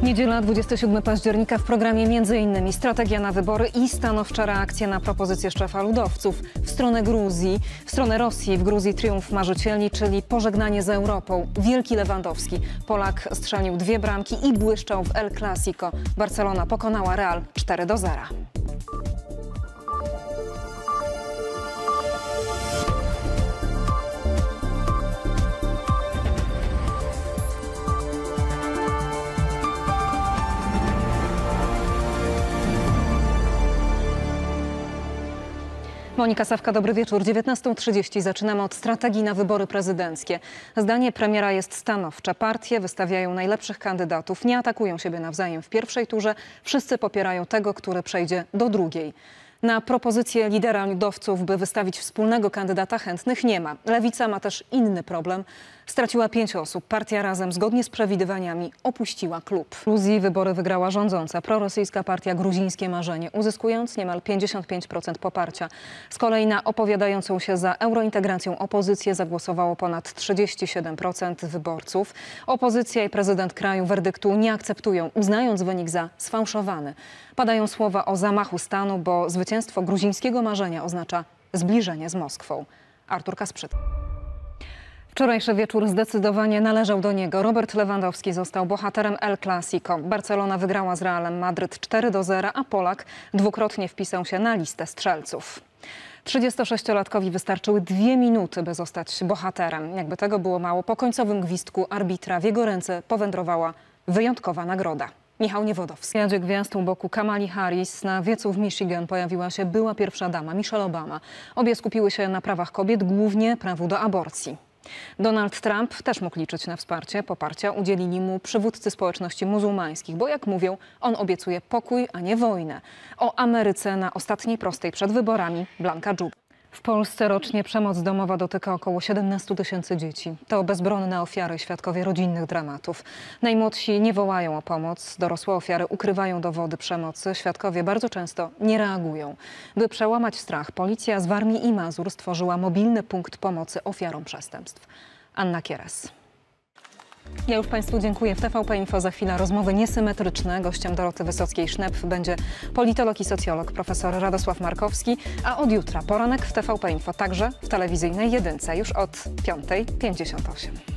Niedziela 27 października w programie m.in. strategia na wybory i stanowcza reakcja na propozycję szefa ludowców w stronę Gruzji, w stronę Rosji. W Gruzji triumf marzycieli, czyli pożegnanie z Europą. Wielki Lewandowski. Polak strzelił 2 bramki i błyszczał w El Clasico. Barcelona pokonała Real 4-0. Monika Sawka, dobry wieczór. 19:30 zaczynamy od strategii na wybory prezydenckie. Zdanie premiera jest stanowcze. Partie wystawiają najlepszych kandydatów, nie atakują siebie nawzajem w pierwszej turze. Wszyscy popierają tego, który przejdzie do drugiej. Na propozycję lidera ludowców, by wystawić wspólnego kandydata, chętnych nie ma. Lewica ma też inny problem. Straciła 5 osób. Partia Razem, zgodnie z przewidywaniami, opuściła klub. W Gruzji wybory wygrała rządząca prorosyjska partia Gruzińskie Marzenie, uzyskując niemal 55% poparcia. Z kolei na opowiadającą się za eurointegracją opozycję zagłosowało ponad 37% wyborców. Opozycja i prezydent kraju werdyktu nie akceptują, uznając wynik za sfałszowany. Padają słowa o zamachu stanu, bo zwycięstwo Gruzińskiego Marzenia oznacza zbliżenie z Moskwą. Artur Kasprzyk. Wczorajszy wieczór zdecydowanie należał do niego. Robert Lewandowski został bohaterem El Clasico. Barcelona wygrała z Realem Madryt 4-0, a Polak dwukrotnie wpisał się na listę strzelców. 36-latkowi wystarczyły 2 minuty, by zostać bohaterem. Jakby tego było mało, po końcowym gwizdku arbitra w jego ręce powędrowała wyjątkowa nagroda. Michał Niewodowski. W jadzie gwiazd u boku Kamali Harris na wiecu w Michigan pojawiła się była pierwsza dama Michelle Obama. Obie skupiły się na prawach kobiet, głównie prawu do aborcji. Donald Trump też mógł liczyć na wsparcie. Poparcia udzielili mu przywódcy społeczności muzułmańskich, bo jak mówią, on obiecuje pokój, a nie wojnę. O Ameryce na ostatniej prostej przed wyborami Blanka Dżuba. W Polsce rocznie przemoc domowa dotyka około 17 000 dzieci. To bezbronne ofiary, świadkowie rodzinnych dramatów. Najmłodsi nie wołają o pomoc, dorosłe ofiary ukrywają dowody przemocy. Świadkowie bardzo często nie reagują. By przełamać strach, policja z Warmii i Mazur stworzyła mobilny punkt pomocy ofiarom przestępstw. Anna Kieres. Ja już Państwu dziękuję. W TVP Info za chwilę rozmowy niesymetryczne. Gościem Doroty Wysockiej-Sznepf będzie politolog i socjolog profesor Radosław Markowski, a od jutra poranek w TVP Info, także w telewizyjnej jedynce już od 5:58.